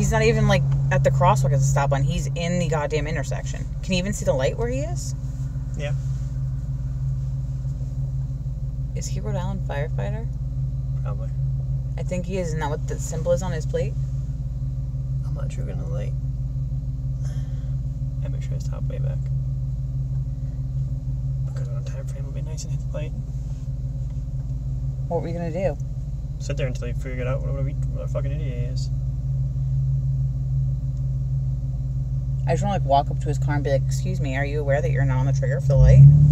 He's not even, like, at the crosswalk at the stop line. He's in the goddamn intersection. Can you even see the light where he is? Yeah. Is he Rhode Island firefighter? Probably. I think he is. Isn't that what the symbol is on his plate? I'm not sure in the light. I make sure it's top way back. Because on a time frame, it'll be nice and hit the light. What were you going to do? Sit there until you figure it out what a fucking idiot he is. I just want to, like, walk up to his car and be like, excuse me, are you aware that you're not on the trigger for the light?